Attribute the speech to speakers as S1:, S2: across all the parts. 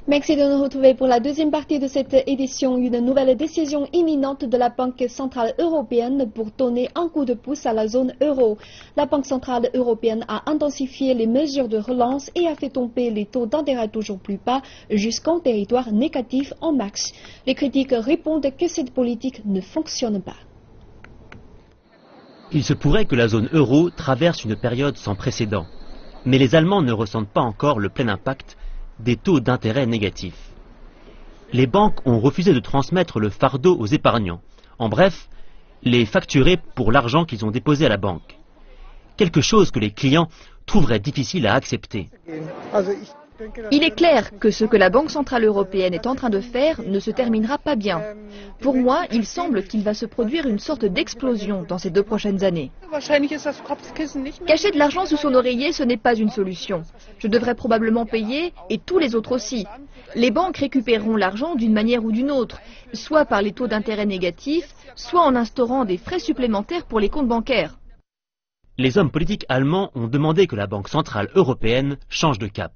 S1: Merci de nous retrouver pour la deuxième partie de cette édition. Une nouvelle décision imminente de la Banque centrale européenne pour donner un coup de pouce à la zone euro. La Banque centrale européenne a intensifié les mesures de relance et a fait tomber les taux d'intérêt toujours plus bas jusqu'en territoire négatif en mars. Les critiques répondent que cette politique ne fonctionne pas.
S2: Il se pourrait que la zone euro traverse une période sans précédent. Mais les Allemands ne ressentent pas encore le plein impact des taux d'intérêt négatifs. Les banques ont refusé de transmettre le fardeau aux épargnants. En bref, les facturer pour l'argent qu'ils ont déposé à la banque. Quelque chose que les clients trouveraient difficile à accepter.
S3: Il est clair que ce que la Banque centrale européenne est en train de faire ne se terminera pas bien. Pour moi, il semble qu'il va se produire une sorte d'explosion dans ces 2 prochaines années. Cacher de l'argent sous son oreiller, ce n'est pas une solution. Je devrais probablement payer, et tous les autres aussi. Les banques récupéreront l'argent d'une manière ou d'une autre, soit par les taux d'intérêt négatifs, soit en instaurant des frais supplémentaires pour les comptes bancaires.
S2: Les hommes politiques allemands ont demandé que la Banque centrale européenne change de cap.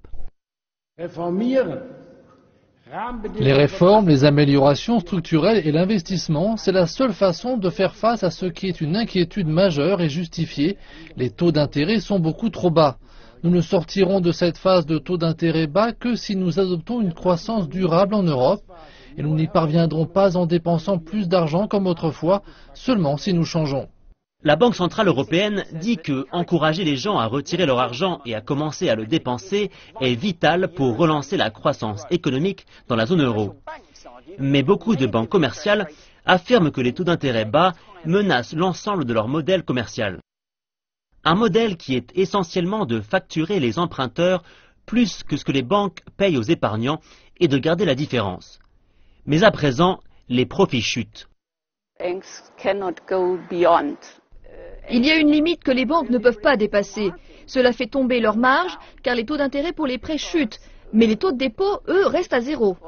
S4: Les réformes, les améliorations structurelles et l'investissement, c'est la seule façon de faire face à ce qui est une inquiétude majeure et justifiée. Les taux d'intérêt sont beaucoup trop bas. Nous ne sortirons de cette phase de taux d'intérêt bas que si nous adoptons une croissance durable en Europe, et nous n'y parviendrons pas en dépensant plus d'argent comme autrefois, seulement si nous changeons.
S2: La Banque centrale européenne dit que encourager les gens à retirer leur argent et à commencer à le dépenser est vital pour relancer la croissance économique dans la zone euro. Mais beaucoup de banques commerciales affirment que les taux d'intérêt bas menacent l'ensemble de leur modèle commercial. Un modèle qui est essentiellement de facturer les emprunteurs plus que ce que les banques payent aux épargnants et de garder la différence. Mais à présent, les profits chutent.
S3: Il y a une limite que les banques ne peuvent pas dépasser. Cela fait tomber leurs marges car les taux d'intérêt pour les prêts chutent. Mais les taux de dépôt, eux, restent à zéro.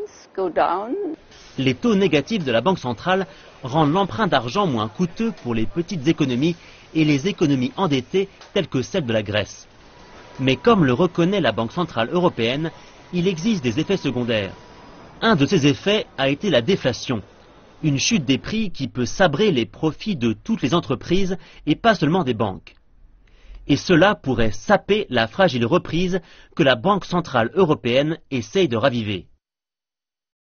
S2: Les taux négatifs de la Banque centrale rendent l'emprunt d'argent moins coûteux pour les petites économies et les économies endettées telles que celle de la Grèce. Mais comme le reconnaît la Banque centrale européenne, il existe des effets secondaires. Un de ces effets a été la déflation. Une chute des prix qui peut sabrer les profits de toutes les entreprises et pas seulement des banques. Et cela pourrait saper la fragile reprise que la Banque centrale européenne essaye de raviver.